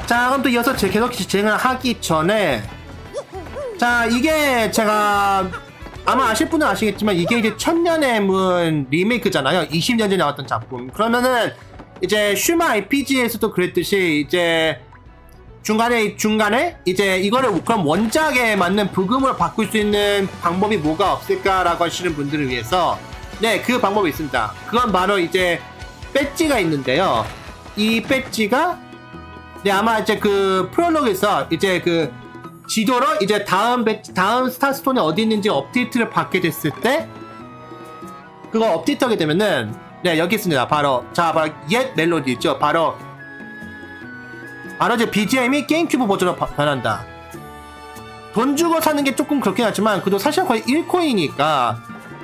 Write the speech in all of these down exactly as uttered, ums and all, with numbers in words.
자, 그럼 또 이어서 제 계속 진행을 하기 전에, 자, 이게 제가 아마 아실 분은 아시겠지만 이게 이제 천년의 문 리메이크잖아요. 이십 년 전에 나왔던 작품. 그러면은 이제 슈마 알피지에서도 그랬듯이 이제 중간에 중간에 이제 이거를 그럼 원작에 맞는 부금으로 바꿀 수 있는 방법이 뭐가 없을까라고 하시는 분들을 위해서 네, 그 방법이 있습니다. 그건 바로 이제 배지가 있는데요. 이 배지가 네, 아마 이제 그 프롤로그에서 이제 그 지도로 이제 다음 배지, 다음 스타스톤이 어디 있는지 업데이트를 받게 됐을 때 그거 업데이트하게 되면은 네, 여기 있습니다. 바로 자, 바로 옛 멜로디 있죠. 바로 바로 이제 비지엠이 게임큐브 버전으로 바, 변한다. 돈 주고 사는 게 조금 그렇긴 하지만 그래도 사실 거의 일 코인이니까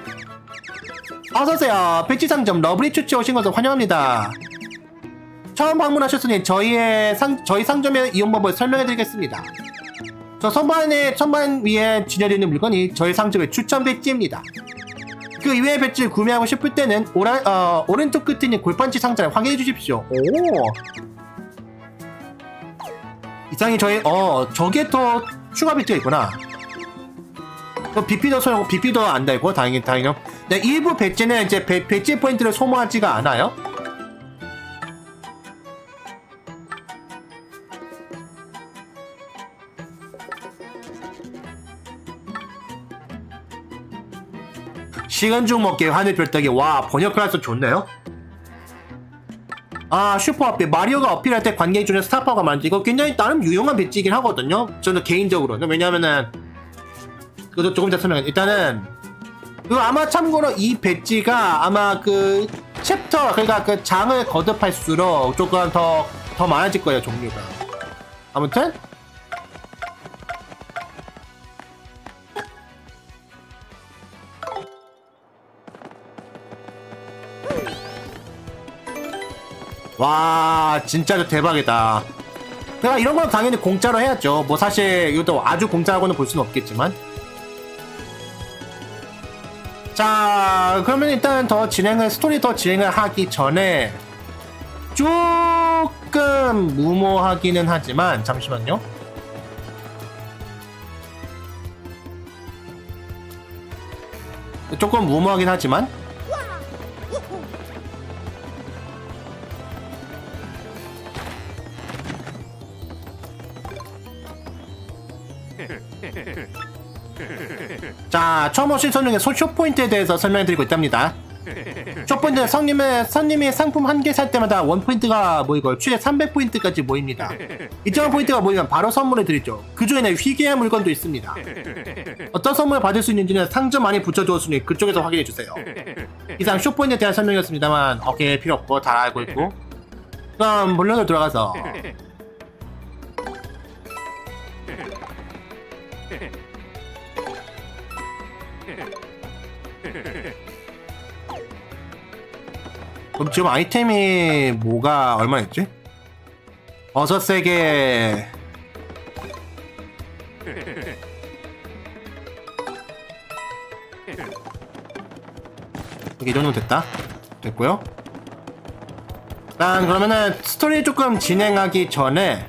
어서오세요. 배지 상점 러블리 추치 오신 것을 환영합니다. 처음 방문하셨으니 저희의 상, 저희 상점의 이용 방법을 설명해드리겠습니다. 저 선반에, 선반 위에 진열되어 있는 물건이 저희 상점의 추천 배지입니다. 그 이외의 배지를 구매하고 싶을 때는 오라, 어, 오른쪽 끝에 있는 골판지 상자를 확인해 주십시오. 오! 이상이 저희, 어, 저게 더 추가 배지가 있구나. 비피도 소용, 비피도 안 달고, 다행히, 다행히. 네, 일부 배지는 이제 배, 배지 포인트를 소모하지가 않아요. 시간 중 먹기 하늘 별따기. 와, 번역 클래스 좋네요. 아, 슈퍼 어필. 마리오가 어필할 때 관객 중에 스타파워가 많은데 이거 굉장히 나름 유용한 배지이긴 하거든요. 저는 개인적으로는. 왜냐면은 그것도 조금 더 설명해. 일단은 그 아마 참고로 이 배지가 아마 그 챕터, 그러니까 그 장을 거듭할수록 조금 더 더 많아질 거예요, 종류가. 아무튼 와, 진짜 대박이다. 그러니까 이런 건 당연히 공짜로 해야죠. 뭐 사실 이것도 아주 공짜라고는 볼 수는 없겠지만. 자, 그러면 일단 더 진행을, 스토리 더 진행을 하기 전에 조금 무모하기는 하지만, 잠시만요. 조금 무모하긴 하지만 자, 처음 오신 손님의 쇼포인트에 대해서 설명해드리고 있답니다. 쇼포인트는 성님의, 선님이 상품 한 개 살 때마다 원 포인트가 모이고 최대 삼백 포인트까지 모입니다. 일정한 포인트가 모이면 바로 선물을 드리죠. 그 중에는 희귀한 물건도 있습니다. 어떤 선물을 받을 수 있는지는 상점 안에 붙여두었으니 그쪽에서 확인해주세요. 이상 쇼포인트에 대한 설명이었습니다만 오케이, 필요 없고 다 알고 있고. 그럼 본론으로 들어가서 그럼 지금 아이템이 뭐가 얼마였지? 버섯 세 개. 이 정도 됐다. 됐고요. 일단 그러면은 스토리 조금 진행하기 전에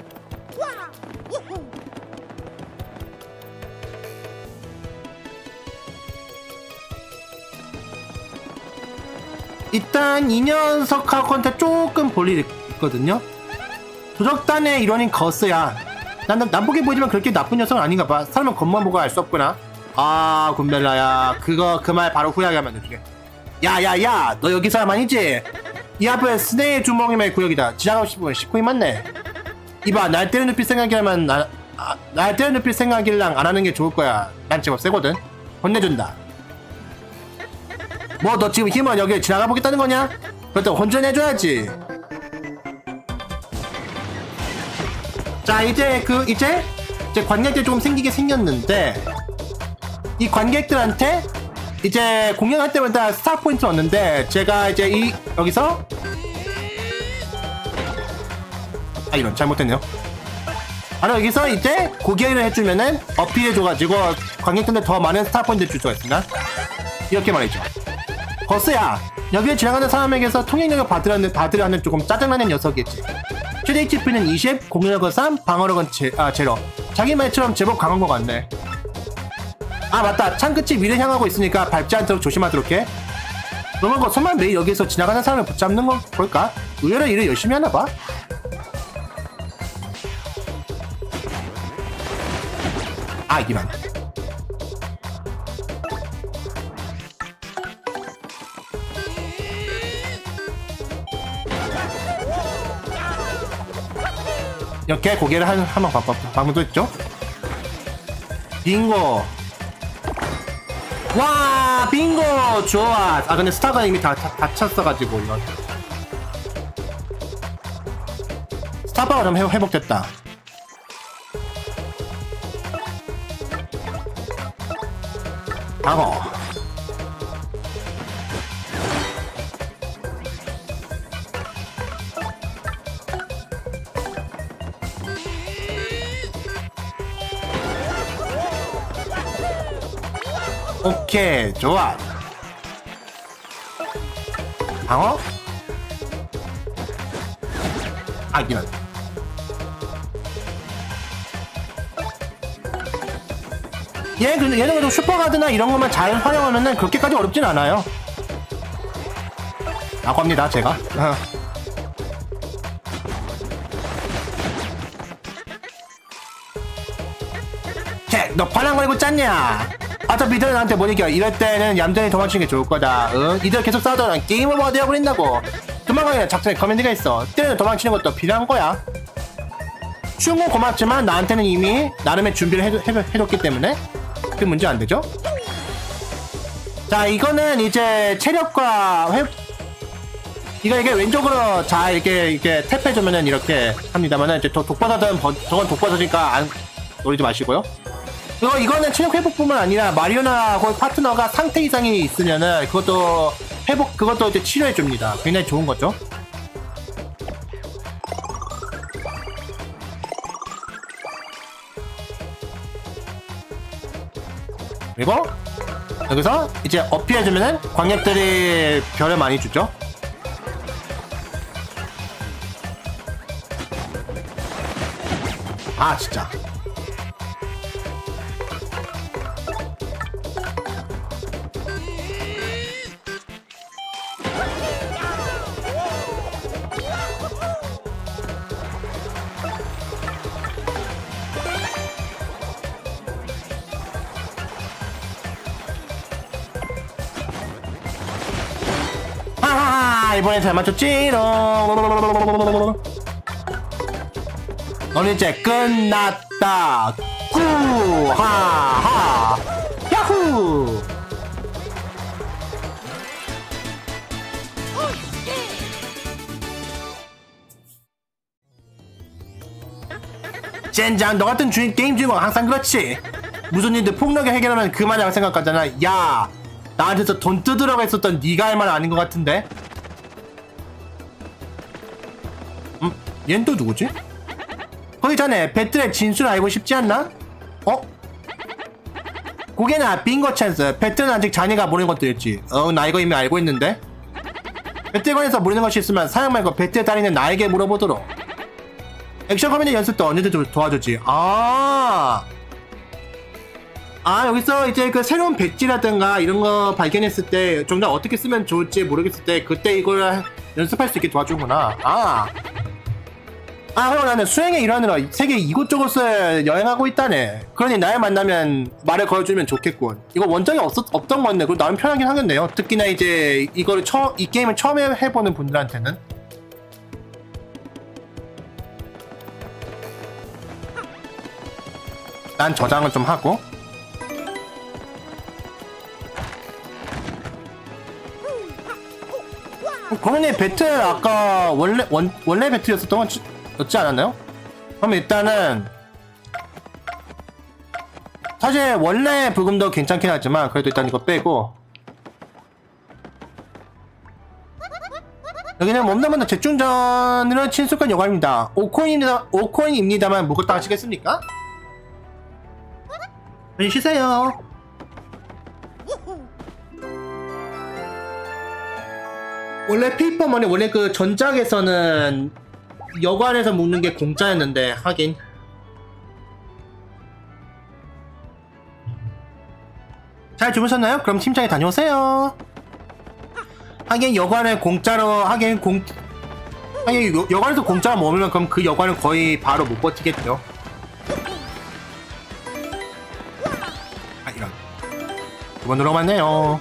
일단 이 녀석하고한테 조금 볼 일이 있거든요. 도적단의 일원인 거스야. 난 남보게 보이지만 그렇게 나쁜 녀석은 아닌가 봐. 사람은 겉만 보고 알 수 없구나. 아, 군벨라야. 그거 그 말 바로 후회하게 하면 되지. 야야야, 너 여기 사람 아니지? 이 앞에 스네의 주먹임의 구역이다. 지나가고 싶으면 십 코인 맞네. 이봐, 날 때려 눕힐 생각이라면 나, 아, 날 때려 눕힐 생각이랑 안 하는 게 좋을 거야. 난 제법 세거든. 혼내준다. 뭐 너 지금 힘은 여기 지나가 보겠다는 거냐? 그렇다고 혼전해줘야지. 자, 이제 그 이제 이제 관객들 조금 생기게 생겼는데 이 관객들한테 이제 공연할 때마다 스타 포인트를 얻는데 제가 이제 이 여기서 아 이런 잘못했네요. 바로 여기서 이제 고개를 해주면은 어필해줘가지고 관객들한테 더 많은 스타 포인트를 줄 수가 있습니다. 이렇게 말이죠. 거스야, 여기에 지나가는 사람에게서 통행료를 받으라는, 받으라는 조금 짜증나는 녀석이지. 최대 에이치피는 이십, 공격력은 삼, 방어력은 제, 아, 제로. 자기 말처럼 제법 강한 것 같네. 아 맞다, 창끝이 위를 향하고 있으니까 밟지 않도록 조심하도록 해. 그러면 뭐 설마 매일 여기서 지나가는 사람을 붙잡는 건 볼까? 의외로 일을 열심히 하나봐. 아 이만. 이렇게 고개를 한, 한번 방금 또 했죠? 빙고. 와 빙고 좋아. 아 근데 스타가 이미 다, 다 다쳤어가지고 이건 스타바가 좀 회복됐다. 방어. 오케이 좋아. 방어? 아 이런. 얘 근데 얘는 그래도 슈퍼가드나 이런 것만 잘 활용하면은 그렇게까지 어렵진 않아요. 라고 합니다 제가. 어. 쟤 너 반항 걸고 짰냐? 어차피 이들은 나한테 못 이겨. 이럴 때는 얌전히 도망치는 게 좋을 거다. 응? 이들 계속 싸우다가 게임을 뭐 되어버린다고. 도망가기는 작전에 커맨드가 있어. 때는 도망치는 것도 필요한 거야. 쉬운 건 고맙지만 나한테는 이미 나름의 준비를 해두, 해, 해뒀기 때문에 그 문제 안 되죠? 자 이거는 이제 체력과 회... 이거 이게 왼쪽으로 잘 이렇게 이렇게 탭해주면은 이렇게 합니다만은 이제 더 독버섯은 버, 저건 독버섯이니까 안 노리지 마시고요. 이거, 이거는 체력 회복뿐만 아니라 마리오나 거의 파트너가 상태 이상이 있으면은 그것도 회복, 그것도 이제 치료해줍니다. 굉장히 좋은 거죠. 그리고 여기서 이제 어필해주면은 광역들이 별을 많이 주죠. 아 진짜. 이번엔 잘 맞췄지롱. 너는 이제 끝났다. 구하하 야후. 젠장 너 같은 주인 게임 주인공 항상 그렇지. 무슨 일들 폭력에 해결하면 그만이라고 생각하잖아. 야 나한테서 돈 뜯으라고 했었던 네가 할 말 아닌 것 같은데. 음? 얜 또 누구지? 거기 자네 배틀의 진수를 알고 싶지 않나? 어? 고개나 빙고 찬스. 배틀은 아직 자네가 모르는 것들이었지. 어 나 이거 이미 알고 있는데. 배틀에 관해서 모르는 것이 있으면 사양 말고 배틀에 따르는 나에게 물어보도록. 액션 커맨드 연습도 언제든 도와주지. 아 아 여기서 이제 그 새로운 배지라든가 이런 거 발견했을 때 정작 어떻게 쓰면 좋을지 모르겠을 때 그때 이걸 연습할 수 있게 도와주구나. 아, 아 그럼 나는 수행의 일환으로 세계 이곳저곳을 여행하고 있다네. 그러니 날 만나면 말을 걸어주면 좋겠군. 이거 원작이 없었, 없던 건데 그럼 나름 편하긴 하겠네요. 특히나 이제 이거를 처음 이 게임을 처음 해보는 분들한테는. 난 저장을 좀 하고. 그러니 배틀 아까 원래 원, 원래 배틀이었었던 건 였지 않았나요? 그럼 일단은 사실 원래 부금도 괜찮긴 하지만 그래도 일단 이거 빼고 여기는 몸담았다 재충전으로 친숙한 여관입니다. 오 코인입니다. 오 코인입니다만 묵었다 하시겠습니까? 빨리 쉬세요. 원래 페이퍼머니 원래 그 전작에서는 여관에서 먹는 게 공짜였는데 하긴. 잘 주무셨나요? 그럼 팀장에 다녀오세요. 하긴 여관에 공짜로 하긴 공 하긴 여, 여관에서 공짜로 먹으면 그럼 그 여관은 거의 바로 못 버티겠죠. 아 이런 두 번 들어갔네요.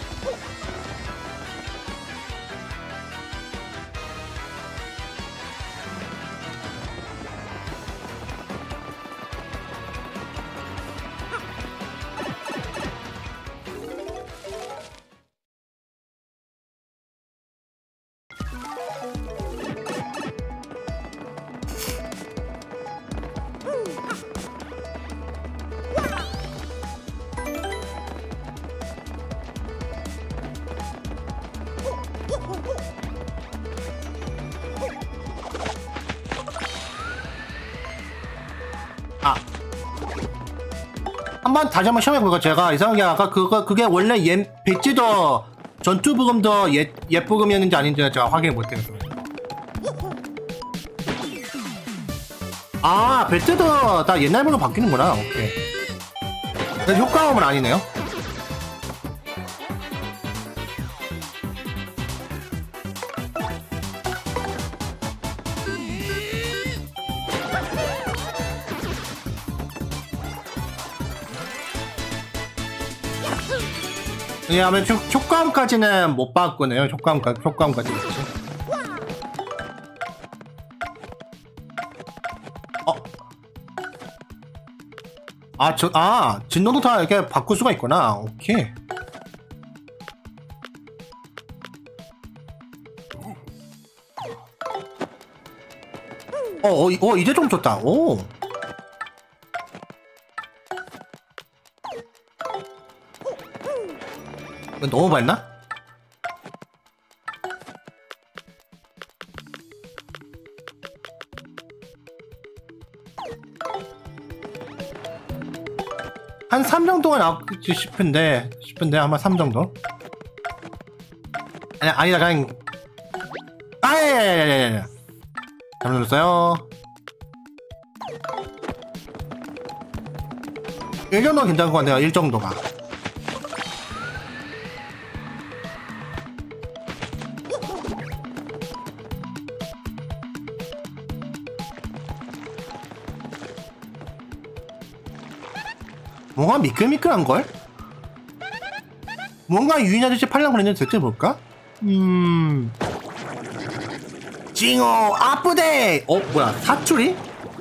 아 한번 다시 한번 시험해볼까? 제가 이상하게 아까 그거 그게 원래 예, 백지더 전투 부금더 옛, 옛 부금이었는지 아닌지 제가 확인을 못해서. 아 배트더 다 옛날 부금 바뀌는구나. 오케이. 근데 효과음은 아니네요. 왜냐하면 효과음까지는 못 바꾸네요. 효과음까지 효과음까지 있지. 어? 아, 저, 아, 진동도 다 이렇게 바꿀 수가 있구나. 오케이. 어, 어, 어 이제 좀 좋다. 오. 너무 밝나? 한 삼 정도가 나올지 싶은데 싶은데 아마 삼 정도? 아니 아니다 그냥 아예예예예 잘못 눌렀어요. 일 정도가 괜찮은 것 같네요. 일 정도가. 뭔가 미끌미끌한걸? 뭔가 유인 아저씨 팔려고 그랬는데 대체 뭘까? 음... 징어 아프대! 어? 뭐야 사투리?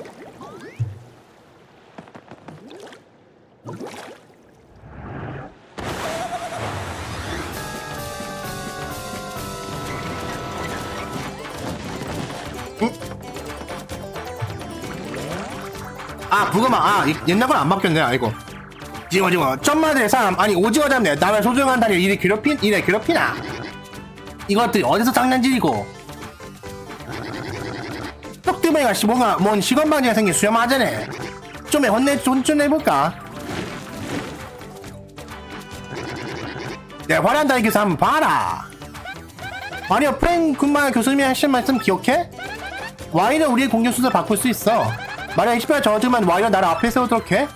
응? 아 부금아 아 옛날 건 안 바뀌었네. 아이고 징어 징어 천마들의 사람 아니 오징어 잡네 남의 소중한 다리를 이래 괴롭힌 이래 괴롭히나 이것들이 어디서 장난질이고 똑띠매가 뭔가 뭔 시건방지가 생긴 수염아재네. 좀 해 혼내 좀, 좀 해볼까? 내 화려한 다리 교수 한번 봐라. 마리오 프랭 군마 교수님이 하신 말씀 기억해? 와이는 우리의 공격 순서 바꿀 수 있어. 마리오 에이치피가 적어주면 와이가 나를 앞에 세우도록 해.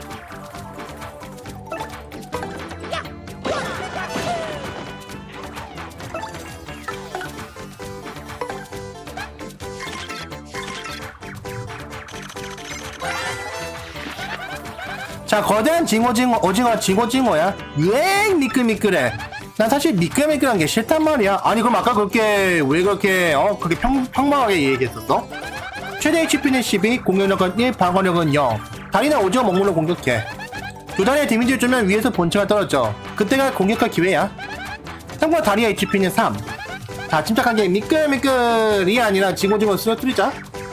자 거대한 징어징어 오징어 징어징어야 유행 미끌미끌해. 난 사실 미끌미끌한 게 싫단 말이야. 아니 그럼 아까 그렇게 왜 그렇게 어 그렇게 평, 평범하게 얘기했었어? 최대 에이치피는 십이 공격력은 일 방어력은 영. 다리나 오징어 먹물로 공격해. 두 다리에 데미지를 주면 위에서 본체가 떨어져. 그때가 공격할 기회야. 참고로 다리 에이치피는 삼. 자 침착하게 미끌미끌이 아니라 징어징어 쓰러뜨리자.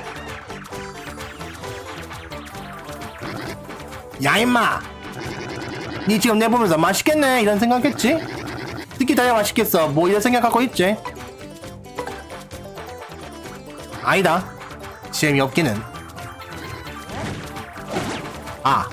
야 임마 니 지금 내보면서 맛있겠네 이런 생각했지? 특히 다야 맛있겠어 뭐 이런 생각하고 있지? 아니다 재미없기는. 아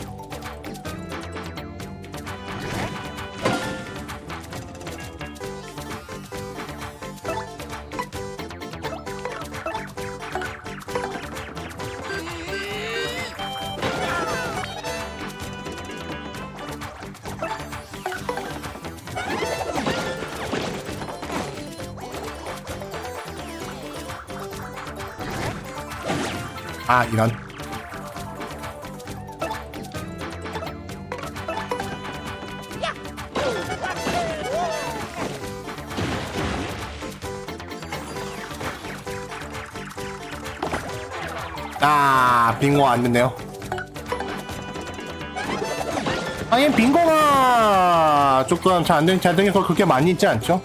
아 이런. 아 빙고 안 됐네요. 아니 빙고가 조금 잘 안된 잘 되는 거 그렇게 많이 있지 않죠?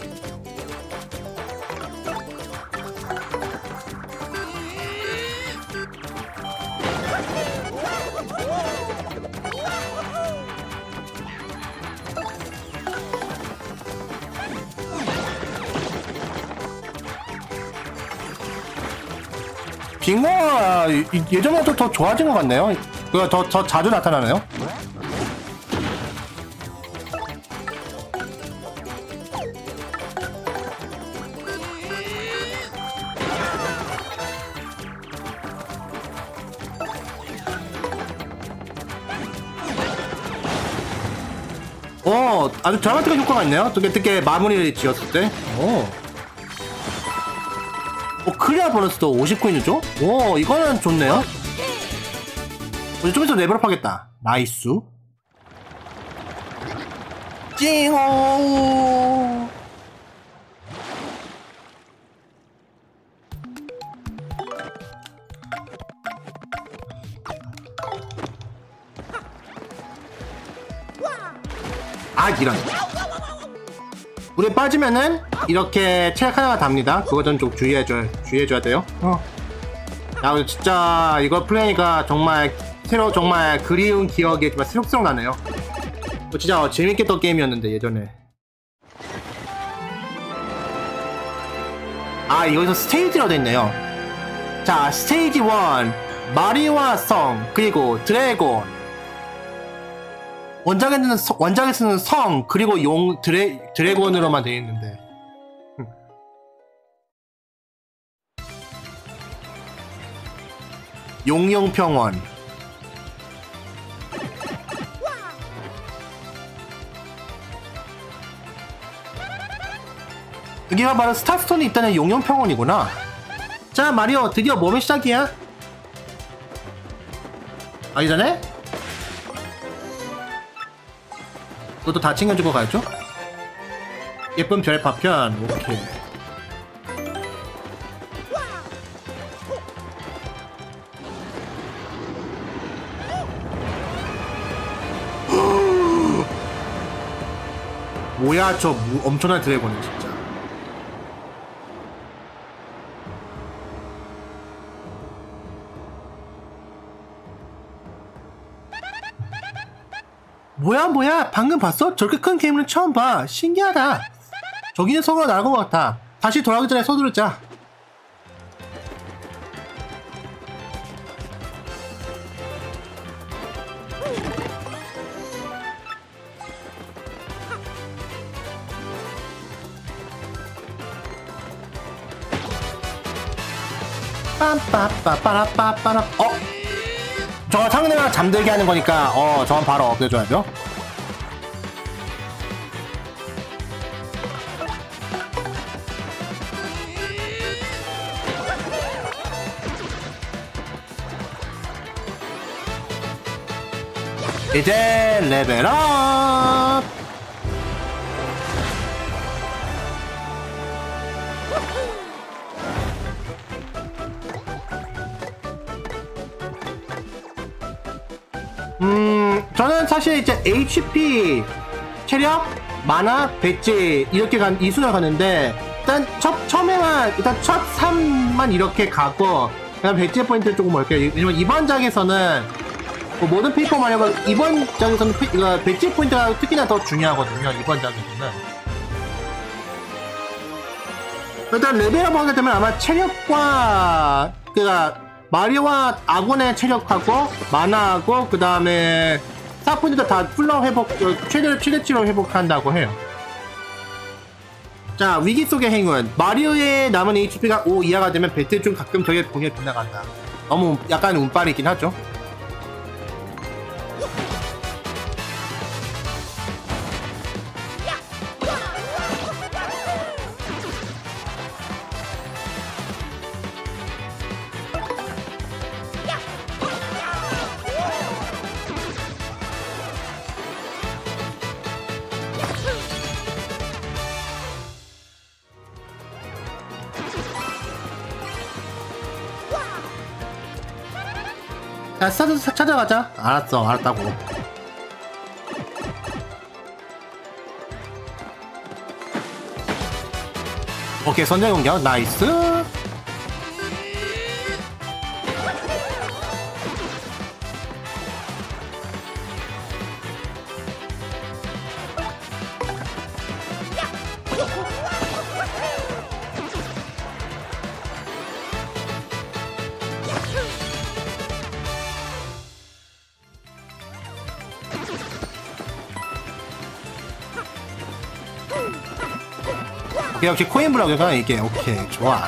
빙고가 예전보다 더 좋아진 것 같네요. 그가 더, 더 자주 나타나네요. 어, 아주 드라마틱한 효과가 있네요. 어떻게, 어떻게 마무리를 지었을 때. 오. 어, 클리어 보너스도 오십 코인을 줘? 오, 이거는 좋네요. 어, 좀 있어 레벨업 하겠다. 나이스. 찡오. 아, 이런. 물에 빠지면은 이렇게 체력 하나가 답니다. 그거 좀 좀 주의해줘야, 주의해줘야 돼요. 어. 야, 진짜 이거 플레이가 정말 새로 정말 그리운 기억이 정말 새록새록 나네요. 어, 진짜 재밌게 했던 게임이었는데 예전에. 아, 여기서 스테이지로 됐네요. 자, 스테이지 일 마리오와 성 그리고 드래곤. 원작에는 서, 원작에서는 성 그리고 용 드래 드래곤으로만 되어 있는데. 용용평원. 여기가 바로 스타스톤이 있다는 용용평원이구나. 자, 마리오 드디어 몸의 시작이야. 아기 전에 그것도 다 챙겨주고 가야죠. 예쁜 별 파편. 오케이. 뭐야 저 무, 엄청난 드래곤이 진짜. 뭐야 뭐야 방금 봤어? 저렇게 큰 괴물은 처음 봐. 신기하다. 저기는 성으로 나간 것 같아. 다시 돌아가기 전에 서두르자. 빰빠빠빠라빠빠라. 어? 저거 상대가 잠들게 하는 거니까 어 저건 바로 없애줘야죠. 이제 레벨업. 음, 저는 사실 이제 에이치피, 체력, 마나, 배지 이렇게 간 이 순을 가는데 일단 첫 처음에만 일단 첫 삼만 이렇게 가고 그다음 배지 포인트를 조금 올게요. 왜냐면 이번 장에서는 뭐 모든 페이퍼 마녀가 이번 장에서는 페, 이거 배지 포인트가 특히나 더 중요하거든요. 이번 장에서는 일단 레벨업 하게 되면 아마 체력과 그니까 마리오와 아군의 체력하고 마나하고 그 다음에 스타포인트도 다 풀러 회복 최대 최대치로 회복한다고 해요. 자, 위기 속의 행운. 마리오의 남은 에이치피가 오 이하가 되면 배틀 중 가끔 저게 공에 빗나간다. 너무 약간 운빨이긴 하죠. 자, 스타트 찾아가자. 알았어, 알았다고. 오케이, 선제 공격. 나이스. 오케이, 역시 코인 블럭이가 이게 오케이 좋아.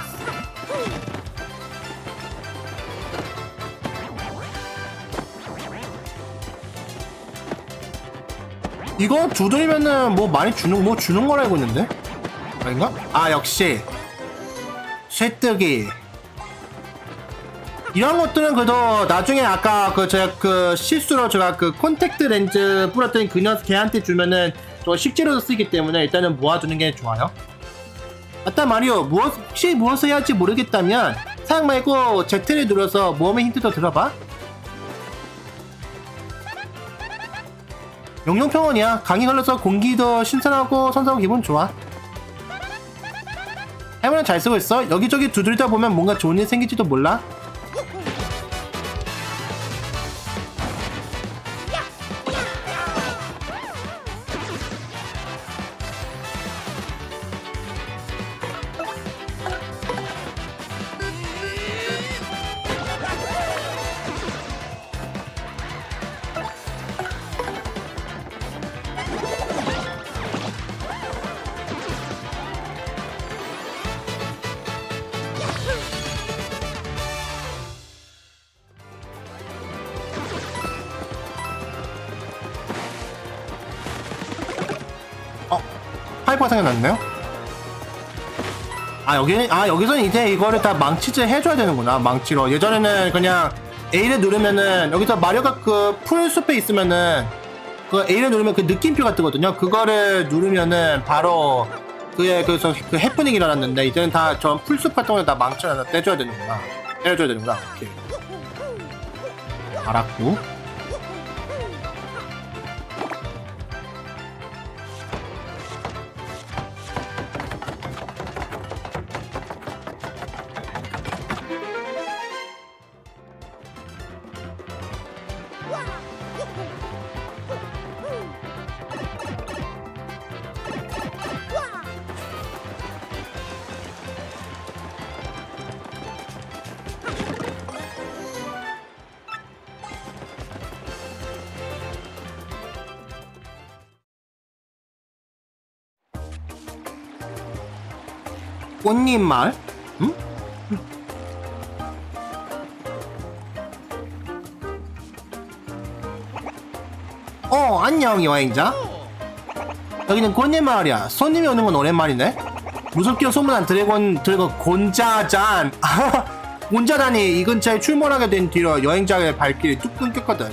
이거 두드리면은 뭐 많이 주는 뭐 주는 걸 알고 있는데 아닌가? 아 역시 쇠뜨기 이런 것들은 그래도 나중에 아까 그 제가 그 실수로 제가 그 콘택트 렌즈 뿌렸더니 그녀 걔한테 주면은 또 식재료도 쓰기 때문에 일단은 모아두는 게 좋아요. 맞다 마리오, 무엇, 혹시 무엇을 해야 할지 모르겠다면 사양 말고 Z를 눌러서 모험의 힌트도 들어봐. 용용평원이야. 강이 흘러서 공기도 신선하고 선선하고 기분 좋아. 해머는 잘 쓰고 있어. 여기저기 두드리다 보면 뭔가 좋은 일 생길지도 몰라. 파이퍼가 생각났네요. 아 여기는 아 여기서는 이제 이거를 다 망치질 해줘야 되는구나. 망치로. 예전에는 그냥 A를 누르면은 여기서 마리오가 그 풀숲에 있으면은 그 A를 누르면 그 느낌표가 뜨거든요. 그거를 누르면은 바로 그의 그래서 그 해프닝이 일어났는데 이제는 다 전 풀숲 활동을 다 망치를 하나 떼줘야 되는구나. 때려줘야 되는구나. 오케이. 알았고. 꽃잎마을? 응? 어, 안녕 여행자. 여기는 꽃잎마을이야. 손님이 오는 건 오랜만이네. 무섭기로 소문난 드래곤 드래곤 곤자잔 곤자단이 이 근처에 출몰하게 된 뒤로 여행자의 발길이 뚝 끊겼거든.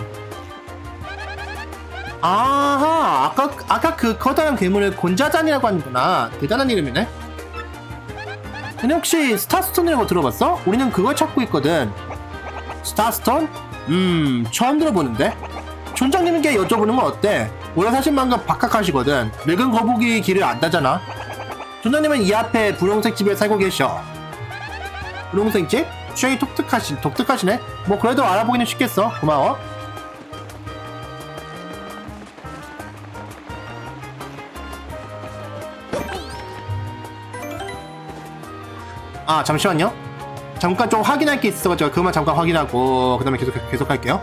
아하, 아까 아까 그 커다란 괴물을 곤자잔이라고 하는구나. 대단한 이름이네. 근데 혹시 스타스톤이라고 들어봤어? 우리는 그걸 찾고 있거든. 스타스톤? 음, 처음 들어보는데? 촌장님께 여쭤보는 건 어때? 오래 사신 만큼 박학하시거든. 늙은 거북이 길을 안다잖아. 촌장님은 이 앞에 분홍색 집에 살고 계셔. 분홍색 집? 취향이 독특하시, 독특하시네? 뭐 그래도 알아보기는 쉽겠어. 고마워. 아 잠시만요. 잠깐 좀 확인할 게 있어가지고 그것만 잠깐 확인하고 그 다음에 계속 계속 할게요.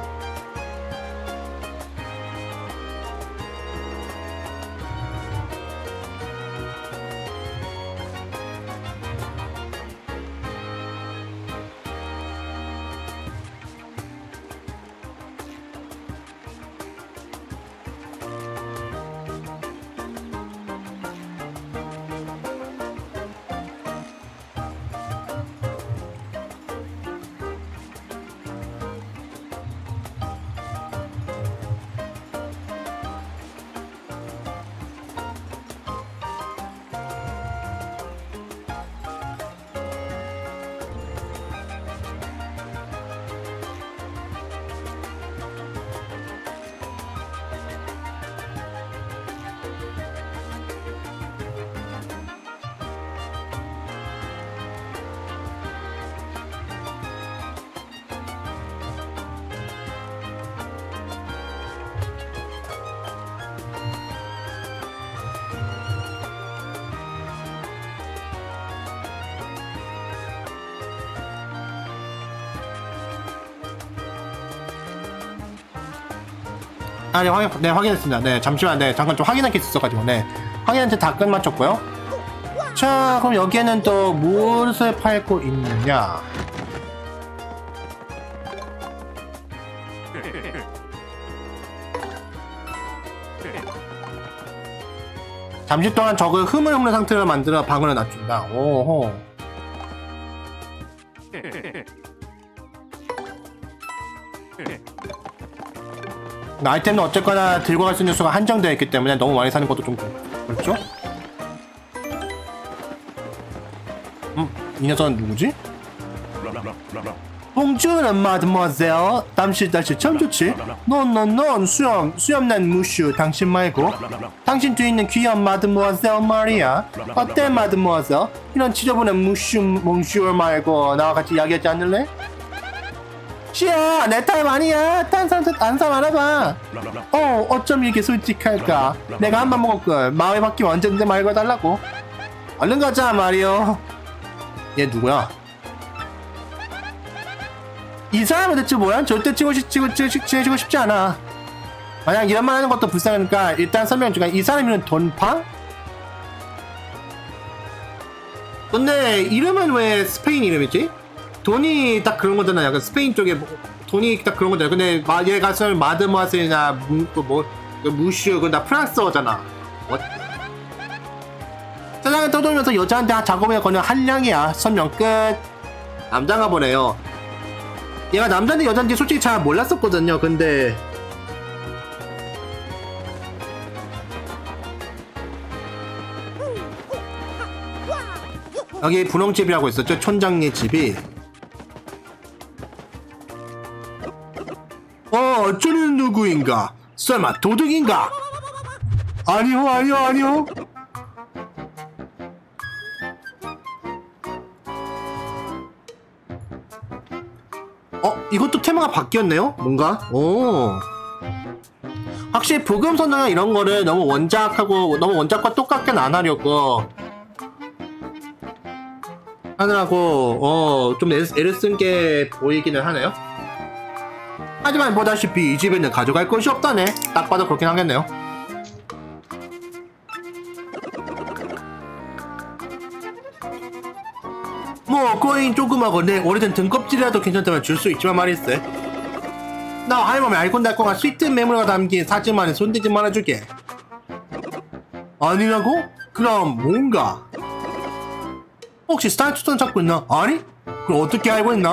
아, 네, 확인, 네, 확인했습니다. 네, 잠시만, 네, 잠깐 좀 확인할 게 있었어가지고, 네. 확인한테 다 끝마쳤고요. 자, 그럼 여기에는 또 무엇을 팔고 있느냐? 잠시 동안 적을 흐물흐물 상태로 만들어 방어를 낮춘다. 오호. 아이템은 어쨌거나 들고 갈 수 있는 수가 한정되어 있기 때문에 너무 많이 사는 것도 좀 그렇죠? 음, 이 녀석은 누구지? 봉주는 마드모아젤. 남실 날씨 참 좋지? 넌넌넌 수염 수염난 무슈 당신 말고 당신 뒤에 있는 귀여운 마드모아젤 말이야. 어때 마드모아젤? 이런 지저분한 무슈 몽슈 말고 나와 같이 이야기하지 않을래? 씨야 내 타입 아니야. 딴 사람 안사 말해봐. 어 어쩜 이렇게 솔직할까. 내가 한 번 먹었걸. 마음이 바뀌면 언제든지 말 걸어달라고. 얼른 가자 마리오. 얘 누구야? 이 사람은 대체 뭐야? 절대 찍고 싶, 찍고, 찍고, 지내시고 싶지 않아. 만약 이런 말 하는 것도 불쌍하니까 일단 설명 중에 이 사람 이름은 돈파? 근데 이름은 왜 스페인 이름이지? 돈이 딱 그런 거잖아. 약간 스페인 쪽에 뭐, 돈이 딱 그런 거잖아. 근데 마, 얘가 설 마드모아셀이나 무, 그 뭐, 그 무슈, 그건 다 프랑스어잖아. What? 세상을 떠돌면서 여자한테 작업에 거는 한량이야. 설명 끝. 남자가 보네요. 얘가 남자인지 여자인지 솔직히 잘 몰랐었거든요. 근데 여기 분홍집이라고 있었죠. 촌장네 집이. 어, 저는 누구인가? 설마 도둑인가? 아니요, 아니요, 아니요. 어? 이것도 테마가 바뀌었네요? 뭔가? 오. 확실히 부금 선정이나 이런 거를 너무 원작하고 너무 원작과 똑같게는 안 하려고 하느라고 어, 좀 애를 쓴 게 보이기는 하네요. 하지만 보다시피 이 집에는 가져갈 것이 없다네. 딱 봐도 그렇긴 하겠네요. 뭐 코인 조그마고 내 오래된 등껍질이라도 괜찮다면 줄 수 있지만 말일세. 나 할머니 알콩달콩한 스위트 메모리가 담긴 사진만에 손대지 말아줄게. 아니라고? 그럼 뭔가? 혹시 스타투선 찾고 있나? 아니? 그럼 어떻게 알고 있나?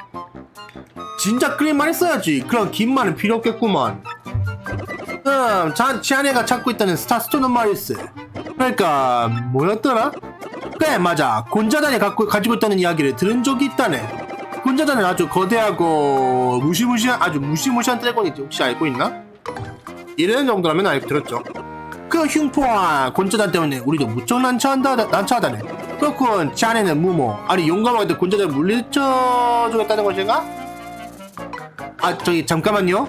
진짜 그림만 했어야지. 그럼 긴 말은 필요 없겠구만. 음, 지아네가 찾고 있다는 스타스톤은 말일세. 그러니까 뭐였더라? 그래 맞아. 곤자단이 갖고, 가지고 있다는 이야기를 들은 적이 있다네. 곤자단은 아주 거대하고 무시무시한 아주 무시무시한 드래곤이지. 혹시 알고 있나? 이런 정도라면 알고 들었죠. 그 흉포한 곤자단 때문에 우리도 무척 난처한다, 난처하다네. 그렇군. 자네는 무모 아니 용감하게 곤자단을 물리쳐주겠다는 것인가? 아 저기 잠깐만요.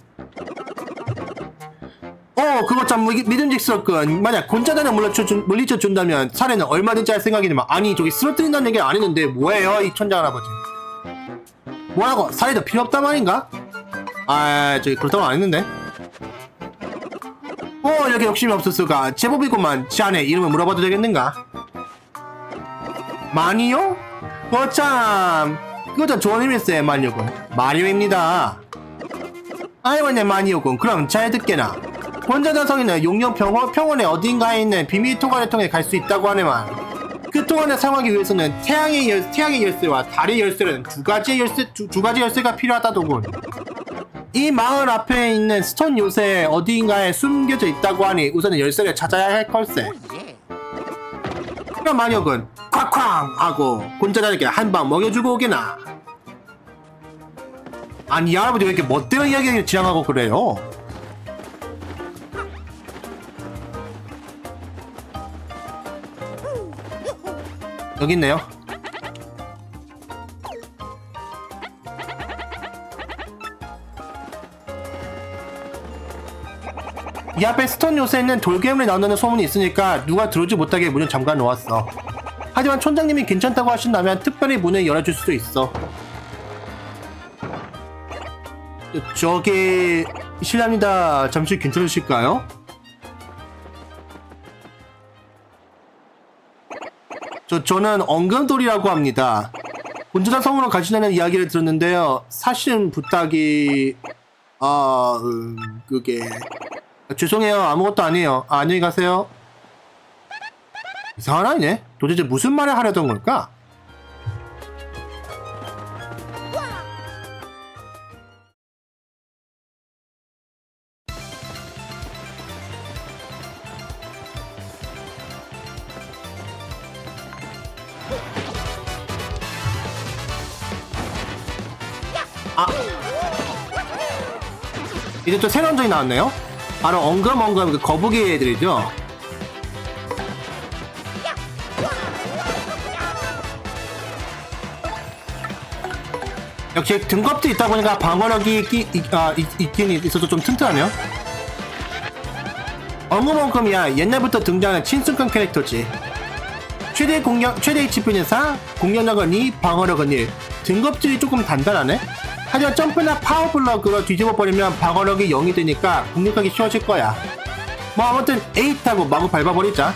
어 그거 참 믿음직스럽군. 만약 곤자단을 물리쳐준, 물리쳐준다면 사례는 얼마든지 할 생각이지만 아니 저기 쓰러뜨린다는 얘기 안 했는데 뭐예요 이 천장 할아버지. 뭐라고? 사례도 필요 없단 말인가? 아 저기 그렇다고 안 했는데. 어 이렇게 욕심이 없었을까. 제법이구만. 자네 이름을 물어봐도 되겠는가? 마니오? 어참 그거 참 좋은 이름일세. 마니오군. 마리오입니다. 아이고네 마니오군. 그럼 잘 듣게나. 곤자단 성인은 용령 병원, 병원의 어딘가에 있는 비밀 통관을 통해 갈 수 있다고 하네만. 그 통관을 사용하기 위해서는 태양의, 열, 태양의 열쇠와 달의 열쇠라는 두 가지의 열쇠, 두, 두 가지 열쇠가 필요하다더군. 이 마을 앞에 있는 스톤 요새 어딘가에 숨겨져 있다고 하니 우선은 열쇠를 찾아야 할 걸세. 그럼 마녀군 콱쾅 하고 곤자단에게 한 방 먹여주고 오게나. 아니 이 할아버지 왜 이렇게 멋대로 이야기를 지향하고 그래요? 여기 있네요. 이 앞에 스톤 요새는 돌괴물이 나온다는 소문이 있으니까 누가 들어오지 못하게 문을 잠가 놓았어. 하지만 촌장님이 괜찮다고 하신다면 특별히 문을 열어줄 수도 있어. 저기 실례합니다. 잠시 괜찮으실까요? 저, 저는 엉금돌이라고 합니다. 운전자 성으로 가시려는 이야기를 들었는데요. 사실은 부탁이... 아... 음... 그게... 죄송해요. 아무것도 아니에요. 아, 안녕히 가세요. 이상한 아이네. 도대체 무슨 말을 하려던 걸까? 아! 이제 또 새로운 적이 나왔네요. 바로 엉금엉금 그 거북이 애들이죠. 역시 등껍도 있다 보니까 방어력이 있기, 있, 아, 있, 있긴 있어도 좀 튼튼하네요. 엉금엉금이야 옛날부터 등장하는 친숙한 캐릭터지. 최대 공격, 최대 에이치피는 사, 공격력은 이, 방어력은 일. 등껍질이 조금 단단하네? 하지만 점프나 파워블럭으로 뒤집어버리면 방어력이 영이 되니까 공격하기 쉬워질 거야. 뭐 아무튼 에잇 하고 마구 밟아버리자.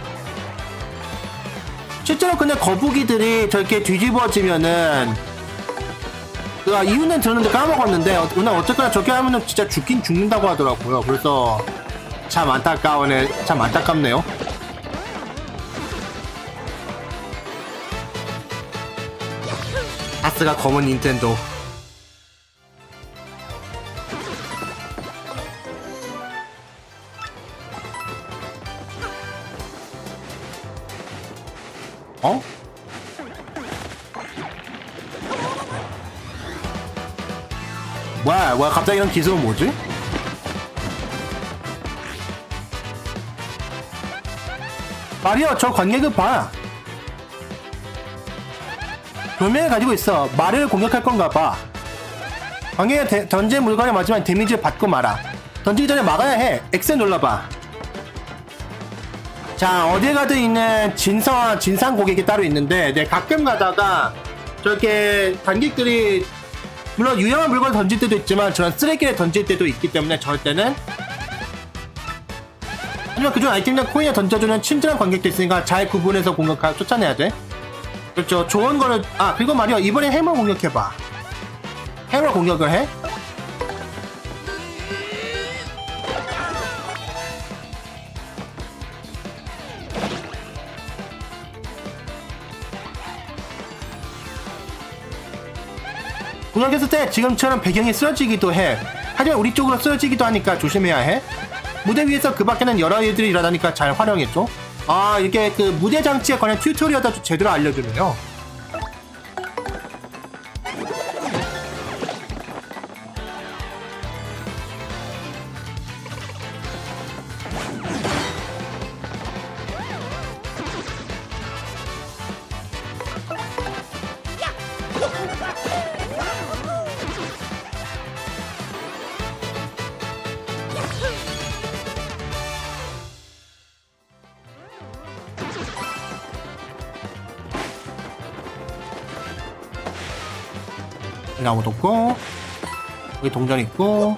실제로 근데 거북이들이 저렇게 뒤집어지면은 그 아, 이유는 들었는데 까먹었는데 오늘 어쨌거나 저렇게 하면은 진짜 죽긴 죽는다고 하더라고요. 그래서 참 안타까우네. 참 안타깝네요. 아스가 검은 닌텐도. 어? 뭐야, 뭐야, 갑자기 이런 기술은 뭐지? 말이야, 저 관객을 봐. 돌멩이를 가지고 있어. 말을 공격할 건가 봐. 관객이 던진 물건을 맞으면 데미지를 받고 말아. 던지기 전에 막아야 해. X 눌러봐. 자, 어딜 가든 있는 진성, 진상 고객이 따로 있는데, 네, 가끔 가다가 저렇게 관객들이 물론 유용한 물건을 던질 때도 있지만 저런 쓰레기를 던질 때도 있기 때문에 저럴 때는 하지만 그중 아이템이나 코인을 던져주는 친절한 관객도 있으니까 잘 구분해서 공격하 쫓아내야 돼. 그렇죠. 좋은 거를 아 그리고 말이야 이번에 해머 공격해봐. 해머 공격을 해? 공격했을 때 지금처럼 배경이 쓰러지기도 해. 하지만 우리 쪽으로 쓰러지기도 하니까 조심해야 해. 무대 위에서 그 밖에는 여러 일들이 일어나니까 잘 활용했죠. 아 이게 그 무대 장치에 관한 튜토리얼도 제대로 알려주네요. 아무도 없고 여기 동전 있고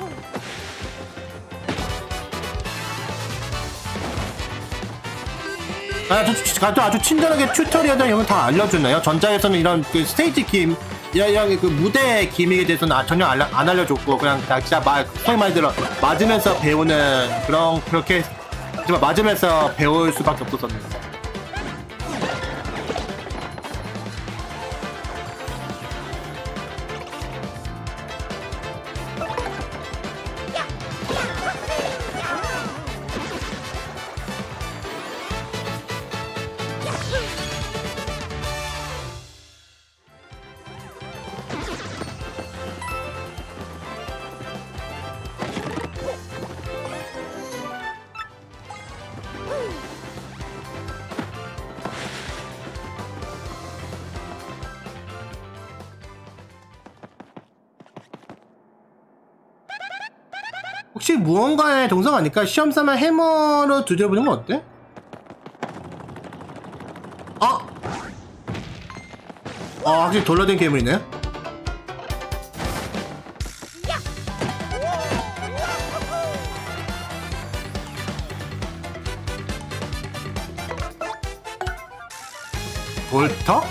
아주, 아주, 아주 친절하게 튜토리얼들 이런 다 알려주네요. 전자에서는 이런 그 스테이지 김 이런, 이런 그 무대 기믹에 대해서는 아, 전혀 알려, 안 알려줬고 그냥 진짜 말 소위 말대로 맞으면서 배우는 그런 그렇게 정말 맞으면서 배울 수밖에 없었는데. 혹시 무언가의 동상 아닐까? 시험 삼아 해머로 두드려보는 건 어때? 아! 아 확실히 돌려된 괴물이네. 볼터?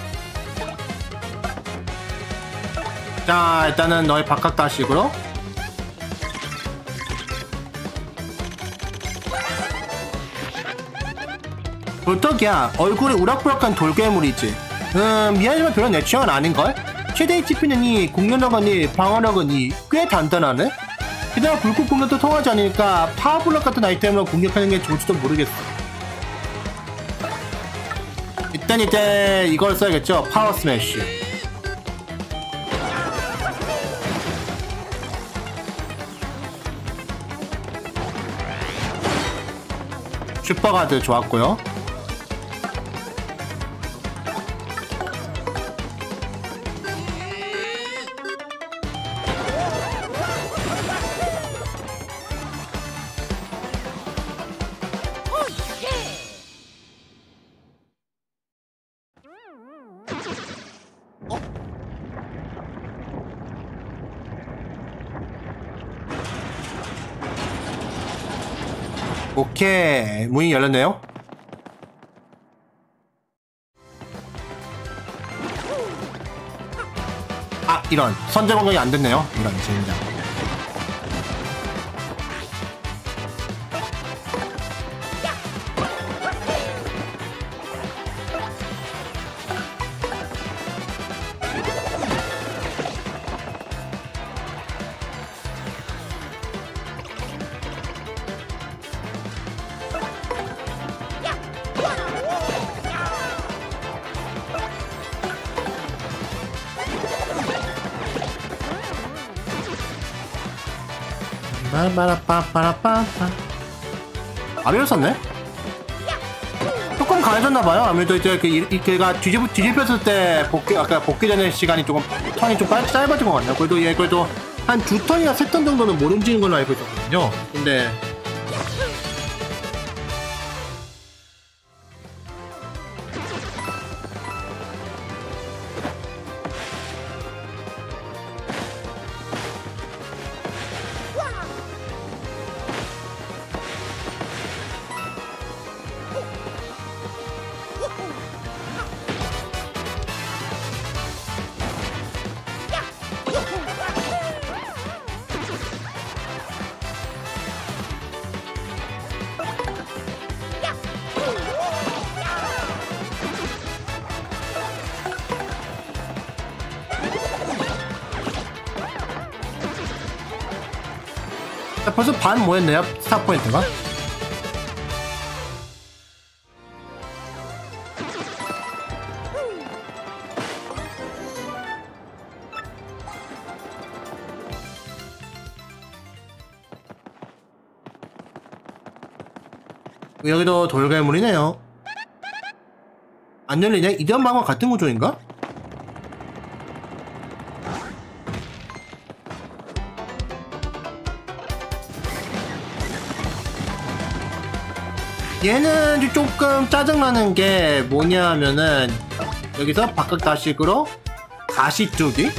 자, 일단은 너의 박학다식으로 볼터기야. 얼굴이 우락부락한 돌괴물이지. 음, 미안하지만 별로 내 취향은 아닌걸? 최대 에이치피는 이, 공격력은 이, 방어력은 이, 꽤 단단하네? 게다가 불꽃 공격도 통하지 않으니까 파워블럭 같은 아이템으로 공격하는 게 좋을지도 모르겠어. 일단 이제 이걸 써야겠죠? 파워 스매시. 슈퍼가드 좋았고요. 오케이, 문이 열렸네요. 아, 이런 선제 공격이 안 됐네요. 이런 젠장. 빠라빠라빠라빠빠. 아래를 썼네? 조금 강해졌나봐요. 아무래도 이제 그, 이, 걔가 뒤집, 뒤집혔을 때 복귀, 아까 복귀되는 시간이 조금, 턴이 좀 빨리 짧아진 것 같네요. 그래도 얘, 그래도 한 두 턴이나 세 턴 정도는 못 움직이는 걸로 알고 있었거든요. 근데, 벌써 반 모였네요. 스타 포인트가. 여기도 돌괴물이네요. 안 열리네? 이전 방과 같은 구조인가? 얘는 조금 짜증나는 게 뭐냐면은 여기서 박학다식으로 가시뚜기?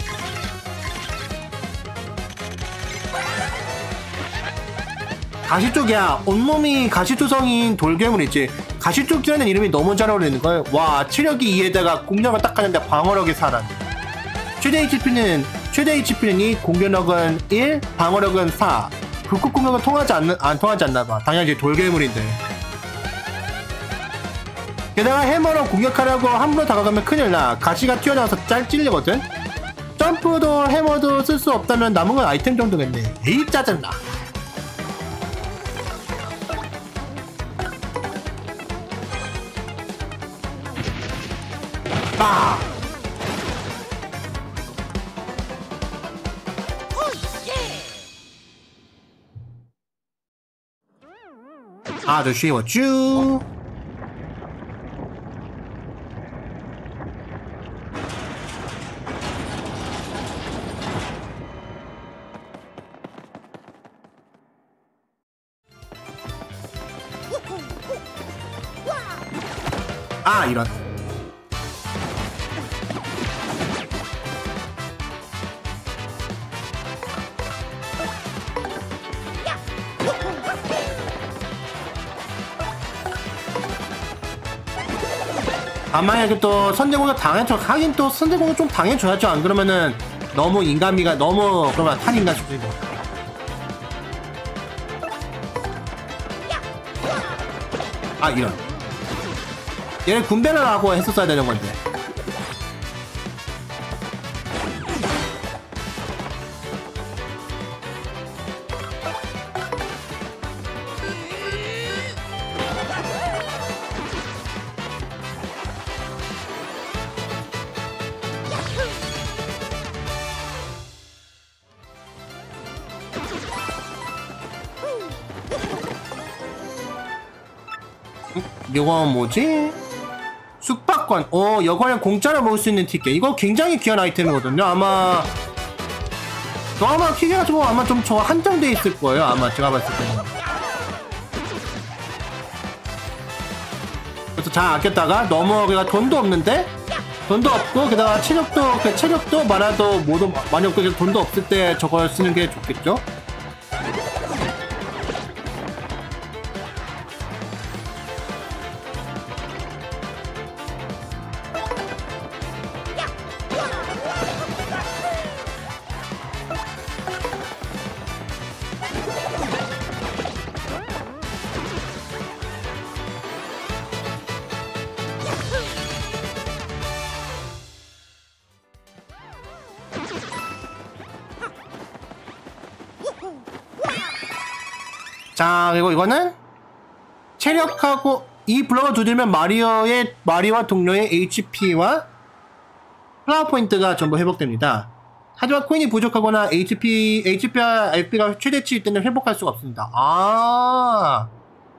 가시쪽이야. 온몸이 가시투성인 돌괴물이지. 가시쪽이라는 이름이 너무 잘 어울리는걸. 와, 체력이 이에다가 공격을 딱 하는데 방어력이 사람. 최대 에이치피는 최대 에이치피는 이, 공격력은 일, 방어력은 사. 불꽃 공격은 통하지 않는, 안 통하지 않나봐. 당연히 돌괴물인데. 게다가 해머로 공격하려고 함부로 다가가면 큰일나. 가시가 튀어나와서 짤 찔리거든. 점프도 해머도 쓸 수 없다면 남은 건 아이템 정도겠네. 에이, 짜증나. 아! 아주 쉬웠쥬. 아, 이런. 아, 만약에 또 선제공격 당해줘. 하긴 또 선제공격 좀 당해줘야죠. 안 그러면은 너무 인간미가 너무 그러면 탈인간 수준이고. 아, 이런. 얘를 군배를 하고 했었어야 되는 건데. 이건 뭐지? 숙박권. 어, 여관에 공짜로 먹을 수 있는 티켓. 이거 굉장히 귀한 아이템이거든요. 아마 저 아마 기계가지고 아마 좀 저 한정돼 있을 거예요. 아마 제가 봤을 때는. 그래서 잘 아꼈다가 너무 그가 돈도 없는데 돈도 없고 게다가 체력도 그 체력도 많아도 모두 많이 없고 돈도 없을 때 저걸 쓰는 게 좋겠죠. 자, 그리고 이거는 체력하고 이 블럭을 두들면 마리오의 마리오와 동료의 에이치피와 플라워 포인트가 전부 회복됩니다. 하지만 코인이 부족하거나 에이치피, 에이치피와 에프피가 최대치일 때는 회복할 수가 없습니다. 아,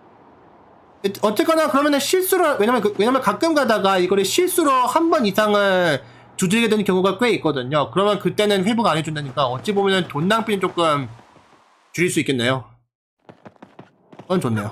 어쨌거나 그러면은 실수로 왜냐면 그, 왜냐면 가끔 가다가 이거를 실수로 한 번 이상을 두들게 되는 경우가 꽤 있거든요. 그러면 그때는 회복 안 해준다니까 어찌 보면은 돈 낭비는 조금 줄일 수 있겠네요. 그건 좋네요.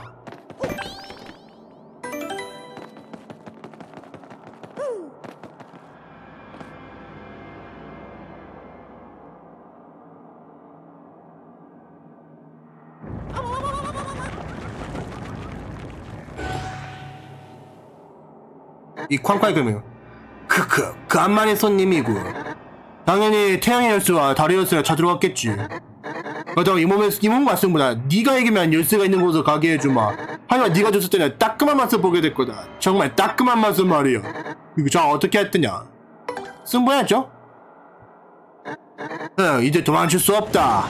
이 쾅쾅이 그러면 크크 간만에 손님이고 당연히 태양의 열쇠와 달의 열쇠를 찾으러 왔겠지. 그렇다고 이 몸에 이 몸 말씀보다 네가 이기면 열쇠가 있는 곳으로 가게 해주마. 하지만 네가 줬을 때는 따끔한 맛을 보게 될 거다. 정말 따끔한 맛을 말이야. 이거 자 어떻게 했더냐? 승부해야죠. 응, 이제 도망칠 수 없다.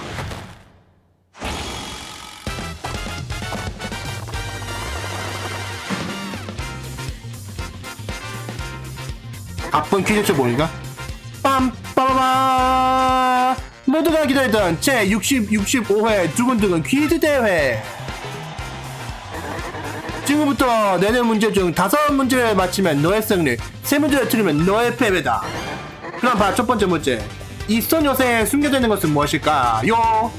가쁜 퀴즈쇼 보니까 빰빠바바 모두가 기다리던 제 육십, 육십오 회 두근두근 퀴즈 대회. 지금부터 내는 문제 중 다섯 문제를 맞히면 너의 승리, 세 문제를 틀리면 너의 패배다. 그럼 봐, 첫 번째 문제. 이 선 요새에 숨겨져 있는 것은 무엇일까요?